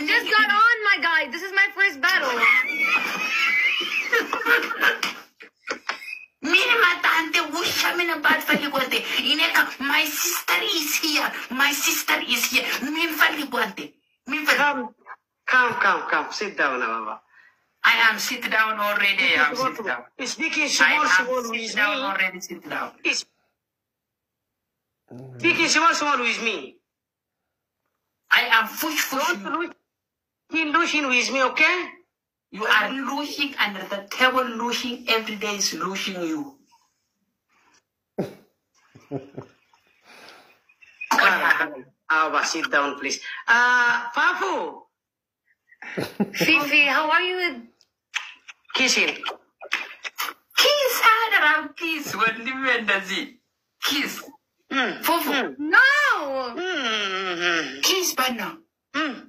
just got on, my guy. This is my first battle. My sister is here. My sister is here. Come. Sit down, Abba. I am sit down already. I am sit down. Speaking small with sit down me. already. Sit down. Speaking small with me. I am fush. Don't lotion with me, okay? You are losing under the table, losing every day is losing you. Abba, sit down, please. Papu. Fifi, how are you? Kiss him. Kiss, around kiss. What do does it? Kiss. Fufu. No. Kiss, but no.